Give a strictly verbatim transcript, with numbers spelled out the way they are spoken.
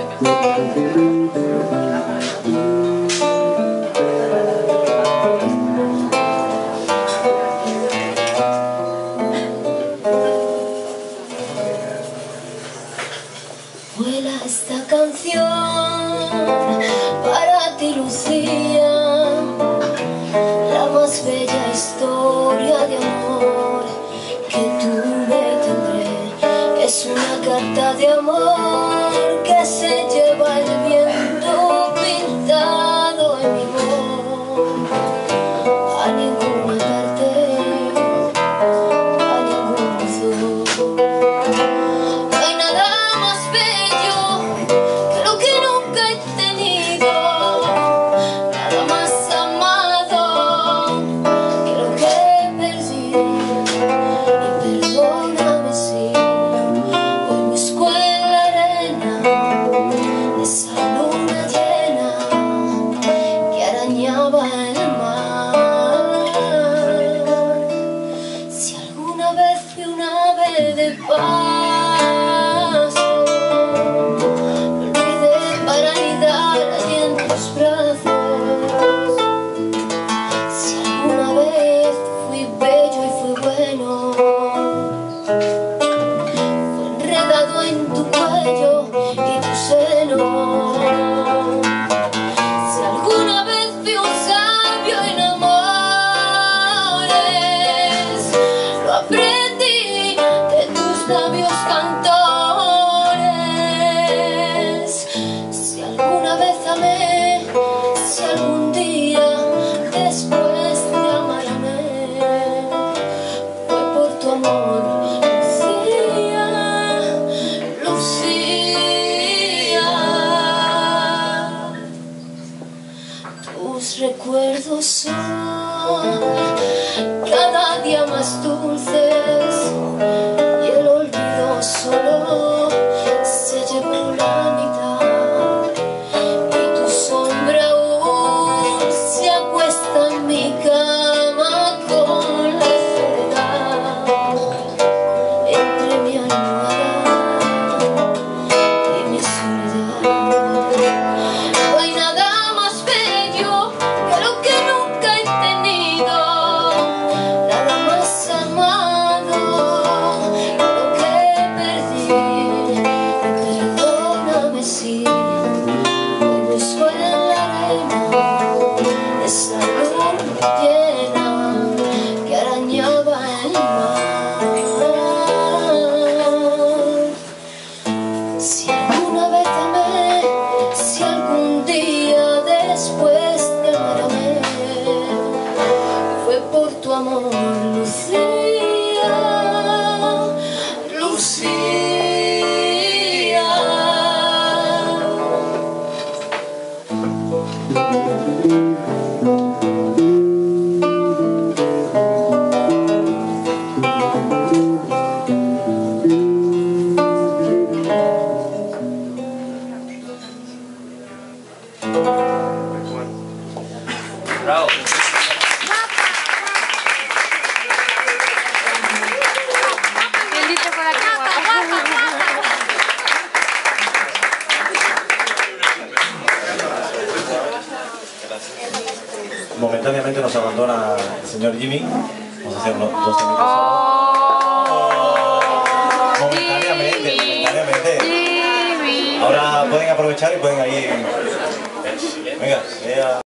Vuela esta canción para ti, Lucía, la más bella historia de amor que tuve y tendré. Es una carta de amor que se lleva el viento pintado en mi voz. A ninguna parte, a ningún buzón. No hay nada más bello que lo que nunca he tenido, nada más amado que lo que he perdido. Y perdóname si hoy busco en la arena esa luna llena que arañaba el mar. Si alguna vez fui un ave de paso, me olvidé para anidar allí en tus brazos. Si alguna vez fui bello y fui bueno, fue enredado en tu cuello y tu seno. Si alguna vez fui un sabio en amores, lo aprendí de tus labios cantores. Si alguna vez amé, si algún día después de amarme, fue por tu amor, Lucía, Lucía. Tus recuerdos son cada día más dulces y el olvido solo se llevó la mitad. Y tu sombra aún se acuesta en mi cama con la soledad entre mi almohada y mi soledad. No hay nada más bello que lo que nunca he tenido, nada más amado que lo que he perdido. Y perdóname si hoy busco en la arena esa luna llena que arañaba el mar. Si alguna vez amé, si algún día después de amarme, fue por tu amor, Lucía, Lucía. Bravo. ¿Quién dice por aquí? Momentáneamente nos abandona el señor Jimmy. Vamos a hacer unos dos minutos Oh, momentáneamente, Jimmy, momentáneamente. Jimmy. Ahora pueden aprovechar y pueden ahí. Venga, vea.